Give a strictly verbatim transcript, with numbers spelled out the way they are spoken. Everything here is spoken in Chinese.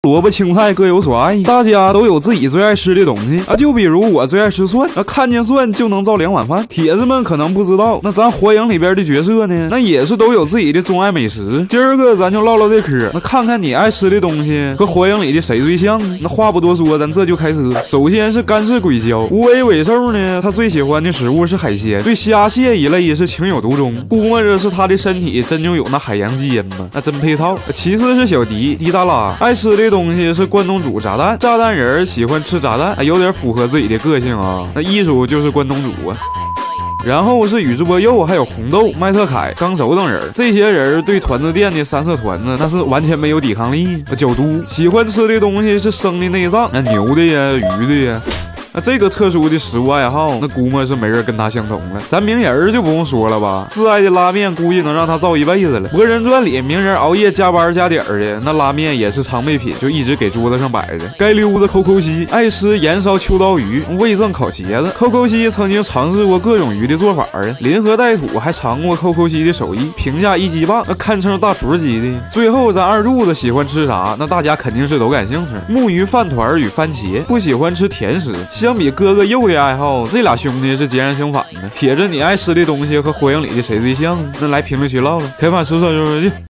萝卜青菜各有所爱，大家都有自己最爱吃的东西啊。就比如我最爱吃蒜，啊，看见蒜就能造两碗饭。铁子们可能不知道，那咱火影里边的角色呢，那也是都有自己的钟爱美食。今儿个咱就唠唠这嗑，那看看你爱吃的东西和火影里的谁最像呢？那话不多说，咱这就开车。首先是干氏鬼鲛，无尾尾兽呢，他最喜欢的食物是海鲜，对虾蟹一类是情有独钟。估摸着是他的身体真就有那海洋基因吧，那真配套。其次是小迪迪达拉，爱吃的东西是关东煮炸弹，炸弹人喜欢吃炸弹，有点符合自己的个性啊。那艺术就是关东煮啊。然后是宇智波鼬，还有红豆、麦特凯、纲手等人，这些人对团子店的三色团子那是完全没有抵抗力。角都喜欢吃的东西是生的内脏，那牛的呀、鱼的呀。那这个特殊的食物爱好，那估摸是没人跟他相同了。咱鸣人就不用说了吧，挚爱的拉面估计能让他造一辈子了。博人传里鸣人熬夜加班加点儿的，那拉面也是常备品，就一直给桌子上摆着。该溜子抠抠西爱吃盐烧秋刀鱼，味赠烤茄子。抠抠西曾经尝试过各种鱼的做法啊，临河带土还尝过抠抠西的手艺，评价一级棒，那堪称大厨级的。最后咱二柱子喜欢吃啥，那大家肯定是都感兴趣。木鱼饭团与番茄，不喜欢吃甜食。相比哥哥鼬的爱好，这俩兄弟是截然相反的。铁子，你爱吃的东西和火影里的谁最像？那来评论区唠唠，开饭说说说说去。